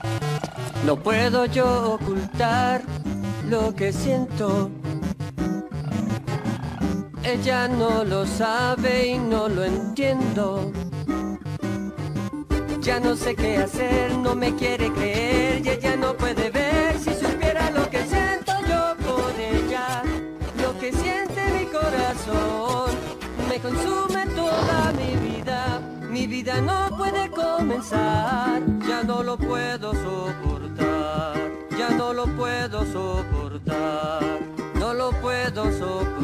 No puedo yo ocultar lo que siento. Ella no lo sabe y no lo entiendo. Ya no sé qué hacer, no me quiere creer y ella no puede ver. Si supiera lo que siento yo por ella, lo que siente mi corazón, me consume toda mi vida. Mi vida no puede comenzar, ya no lo puedo soportar, ya no lo puedo soportar, no lo puedo soportar.